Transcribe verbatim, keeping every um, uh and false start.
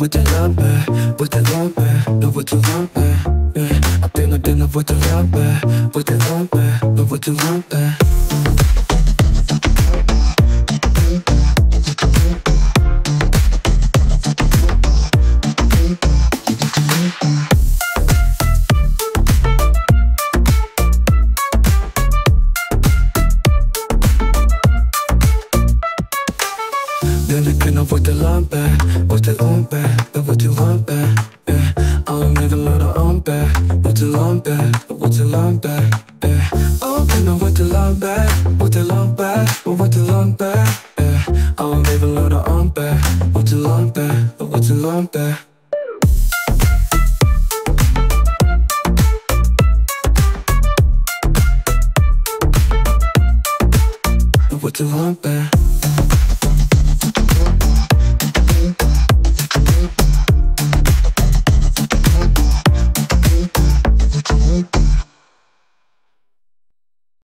vuoi te lambe, vuoi te lambe, lo vuoi te lambe, yeah. Appena appena vuoi te lambe, vuoi te lambe, lo vuoi te lambe. Vieni che non vuoi te lambe, vuoi te lambe, lo vuoi te lambe, yeah. I'm nigga little lambe, vuoi te lambe, lo vuoi te lambe, yeah. Oh che non vuoi te lambe, vuoi te lambe.